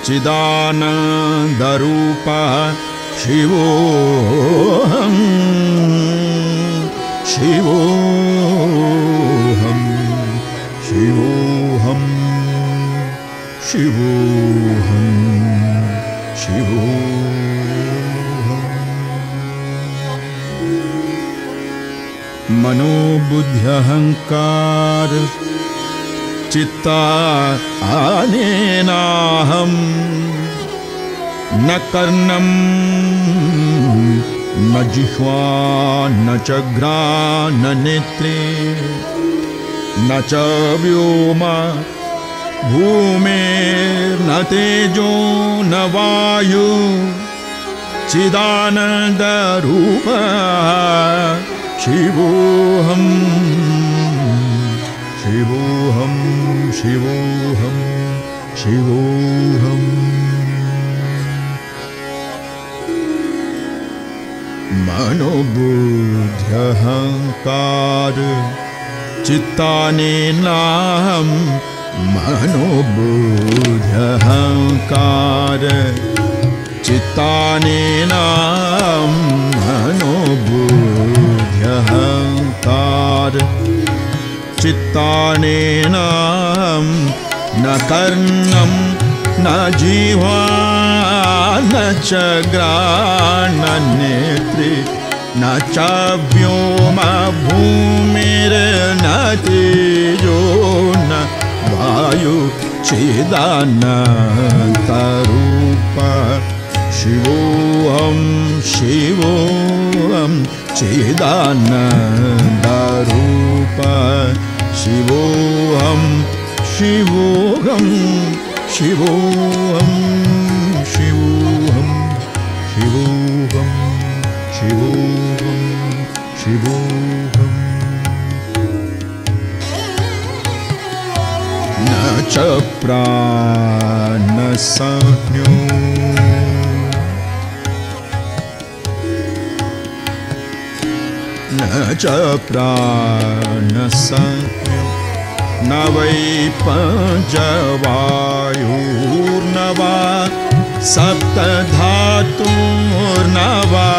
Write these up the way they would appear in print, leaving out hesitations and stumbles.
चिदानन्दरूपः शिवोऽहं शिवोऽहं शिवोऽहं शिवोऽहं शिवोऽहं मनोबुद्ध्यहंकार चित्तानेनाहं न कर्णं न जिह्वा न च घ्राण नेत्रे न च व्योम भूमेर्न तेजो न वायु चिदानन्दरूपः शिवोऽहं शिवोऽहं शिवोऽहं शिवोऽहं मनोबुद्ध्यहंकार चित्तानेनाहं मनोबुद्ध्यहंकार चित्तानेनाहं मनोबुद्ध्यहंकार चित्तानेनाहं न कर्णं न जिह्वा न च घ्राण नेत्रे न च व्योम भूमिर्न तेजो न वायु चिदानन्दरूपः शिवोऽहं शिवोऽहं चिदानन्दरूपः शिवोऽहं शिवोऽहं शिवोऽहं शिवोऽहं शिवोऽहं शिवोऽहं शिवोऽहं न च प्राणसंज्ञो न च प्राणसंज्ञो न वै पञ्चवायुर्न वा सप्तधातुर्न वा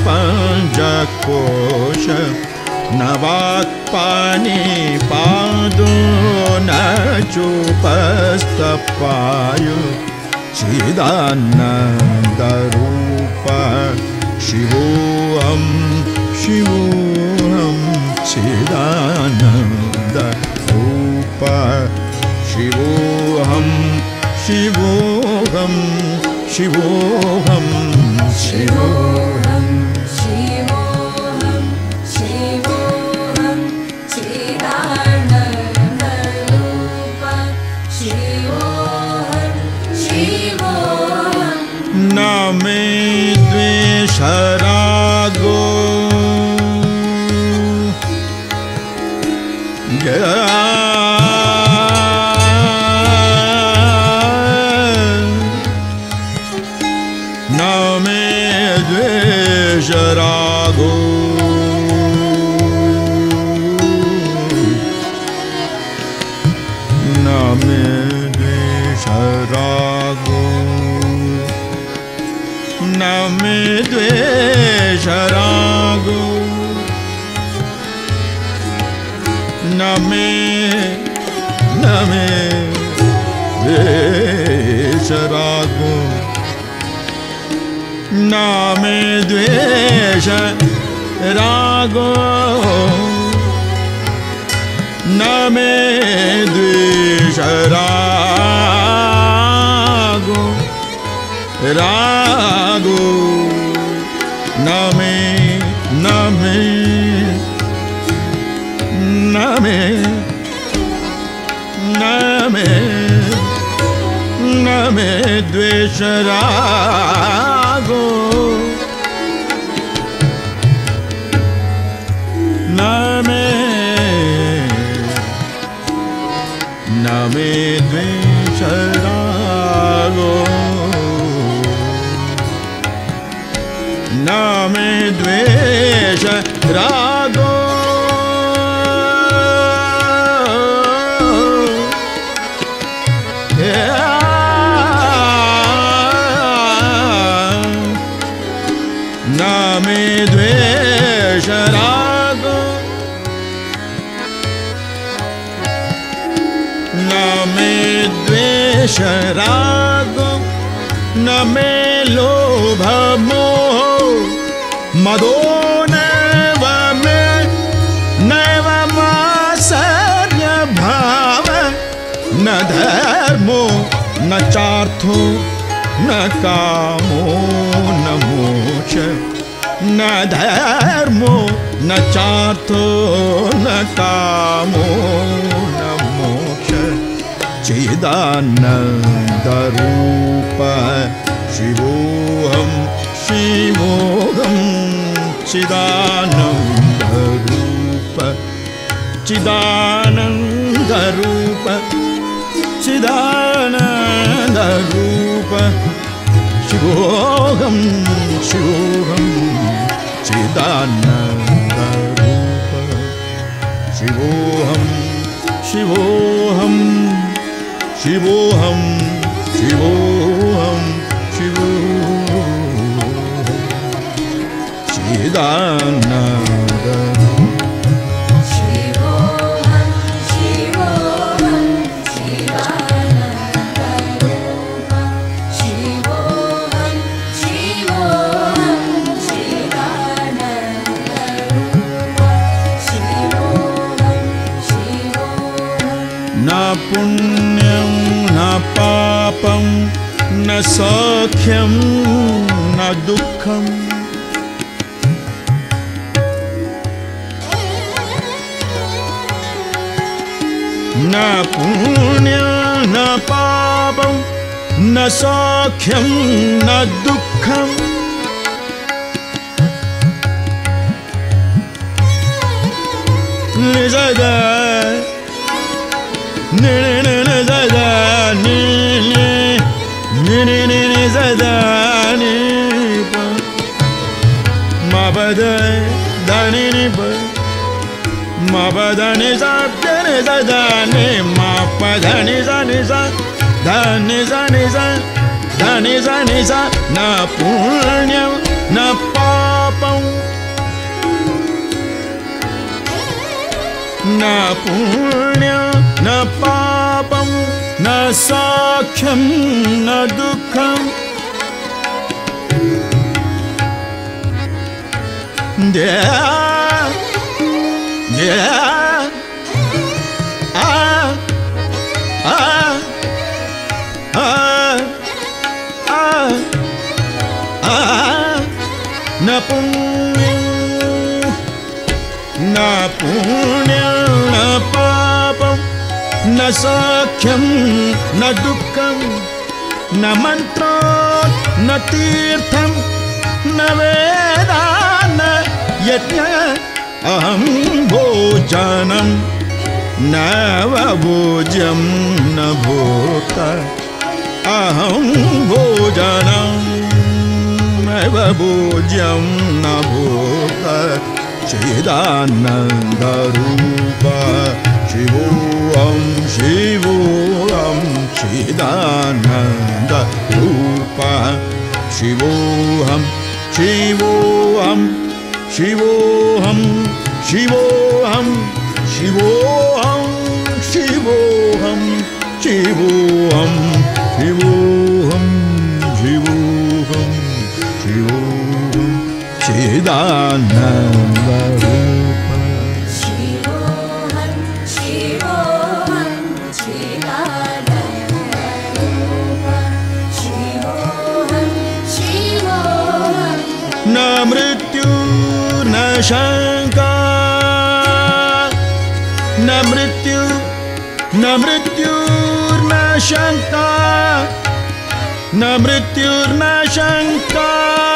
पञ्चकोश न वाक्पाणिपादो न चोपस्थपायु चिदानन्दरूपः शिवोऽहं शिवोऽहं चिदानन्दरूपः शिवोऽहं शिवोऽहं शिवोऽहं शिवोऽहं शिवोऽहं चिदानन्दरूपः शिवोऽहं शिवोऽहं न मे द्वेषरागो न मे द्वेषरागो न मे द्वेषरागो न मे द्वेषरागो न मे द्वेषरागो न मे द्वेषरागो न मे द्वेषरागो रागो न मे द्वेषरागो न मे द्वेषरागो न मे द्वेषरागो द्वेष राग न मे द्वेष राग न मे लोभ मोह मदो नैव मात्सर्य भाव न धर्मो न चार्थो न कामो न मोक्ष न धर्मो न चार्थो न कामो न मोक्ष चिदानन्दरूप शिवोऽहं शिवोऽहं चिदानन्दरूप चिदानन्दरूप चिदानन्दरूप शिवोऽहं शिवोऽहं चिदानन्दरूप शिवोऽहं शिवोऽहं शिवोऽहं शिवोऽहं शिवोऽहं चिदानन्दरूप न पुण्यं न पापं न सौख्यं न दुःखं न पुण्यं न पापं न सौख्यं न दुःखं निजदा ni ni ni zada ni ni ni ni ni ni zada ni pa ma ba da da ni ni pa ma ba da ni za ni zada ni ma pa da ni za da ni za da ni za na punyam na papam na punyam न पापं न सौख्यं न दुःखं न पुण्यं न पापं न सौख्यं न दुःखं न मन्त्रो न तीर्थं न वेदा न यज्ञ अहं भोजनं न भोज्यं न भोक्ता अहं भोजनं न भोज्यं न भोक्ता चिदानन्दरूप शिवोऽहं शिवोऽहं चिदानन्दरूप शिवोऽहं शिवोऽहं शिवोऽहं शिवोऽहं शिवोऽहं शिवोऽहं शिवोऽहं शिवोऽहं शिवोऽहं शिवोऽहं चिदानन्दरूप न मृत्यु न शंका न मृत्यु न मृत्युर्न शंका न मृत्युर्न शंका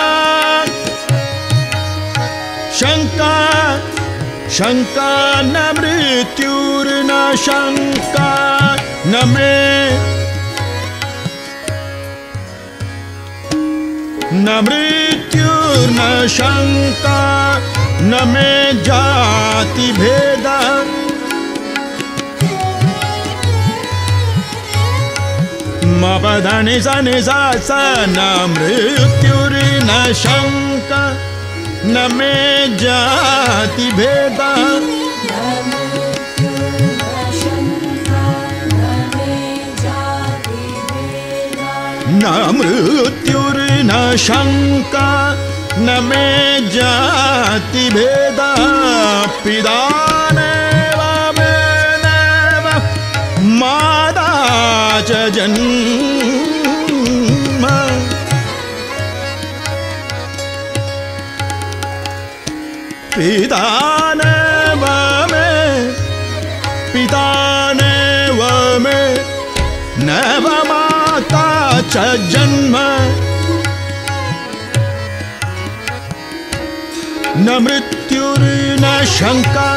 शंका शंका न मृत्युर्न शंका न मृत्युर्न शंका न मे जाति भेदा म पद नि सा न मृत्युर्न शंका न में जाति भेदा न मृत्युर न शंका न में जाति भेदा पिदानेव मेनेव माता च जन्म पितानेव मे नव माता च जन्म न मृत्युर न शंका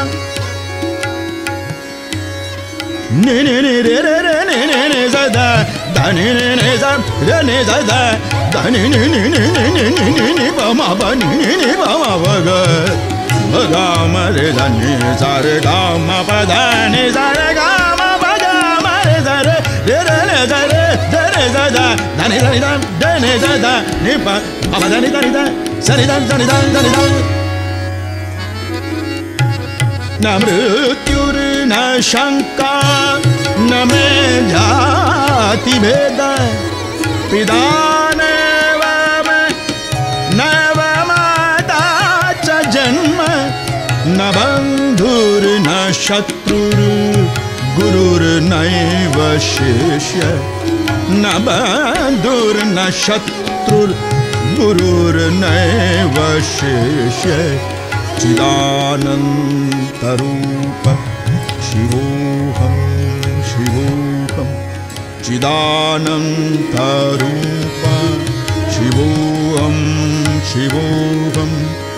नि नि नि रे रे रे नि नि नि सदा दा नि नि नि सा रे नि सदा दा नि नि नि नि नि नि नि नि प म प नि नि नि प म प ग ग म रे दा नि सा रे ग म प दा नि सा रे ग म प ग म रे सा रे रे रे रे सा रे रे रे सा दा दा नि दा नि दा दा नि सा दा नि प म प दा नि दा सा नि दा नि दा नि दा न मृत्युर न शंका न में जाति भेद पिदानेव मे नव माता च जन्म न बंधुर न शत्रुर गुरुर्नैव शिष्य न बंधुर न शत्रुर गुरुर्नैव शिष्य चिदानन्तरूप शिवोऽहं शिवोऽहं चिदानन्तरूप शिवोऽहं शिवोऽहं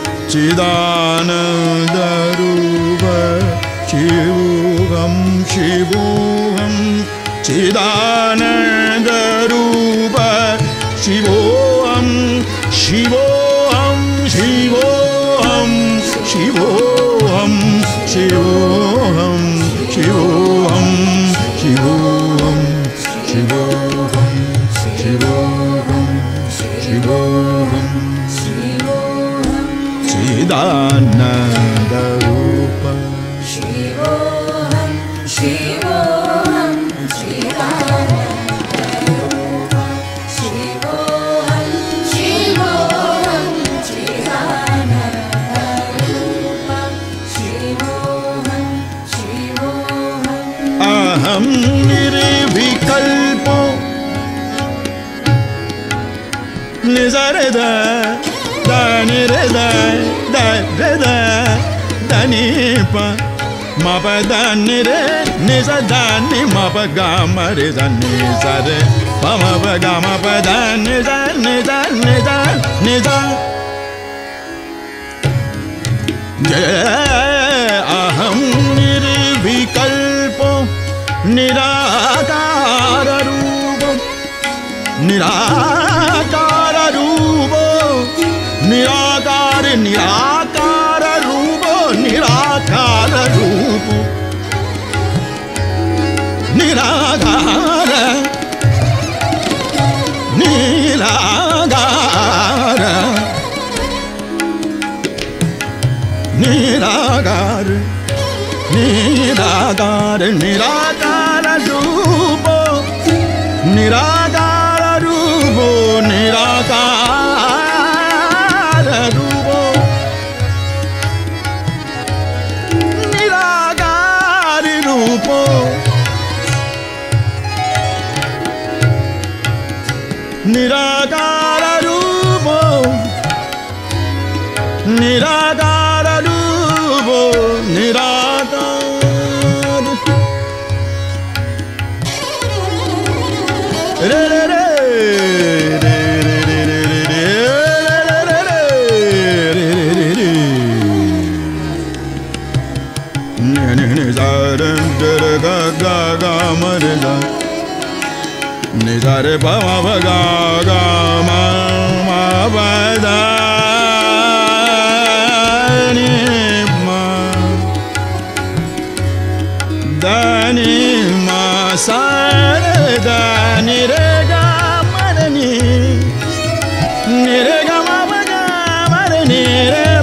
चिदानन्दरूप शिवोऽहं शिवोऽहं चिदानन्दरूप शिवोऽहं शिवोऽहं शिवोऽहं शिवोऽहं शिवोऽहं शिवोऽहं शिवोऽहं शिवोऽहं शिवोऽहं शिवोऽहं चिदानन्दरूप शिवोऽहं शिवोऽहं चिदानन्दरूप शिवोऽहं शिवोऽहं चिदानन्दरूप शिवोऽहं शिवोऽहं अहं निर्विकल्पो निजरद दानि रद दद दनि प म प दानि रे निज दानि म प ग म रे दानि स रे प म प ग म प दानि स नि द नि द नि द अहं निर्विकल्पो निराकार रूपो निराकार रूपो निराकार निराकार रूपो निराकार रूपो निराकार निराकार निराकार निराकार निराकार रूपो निराकार रूपो निराकार रूपो निराकार रूपो निराकार रूपो निराकार रूपो निराकार रे रे रे रे रे रे रे रे रे रे रे ने ने ने सा रे ग ग ग म रे सा नि सा रे प म प ग ग म म प दा नि म दा नि म सा रे दा नि रे ग म रे नि रे ग म प ग म रे नि रे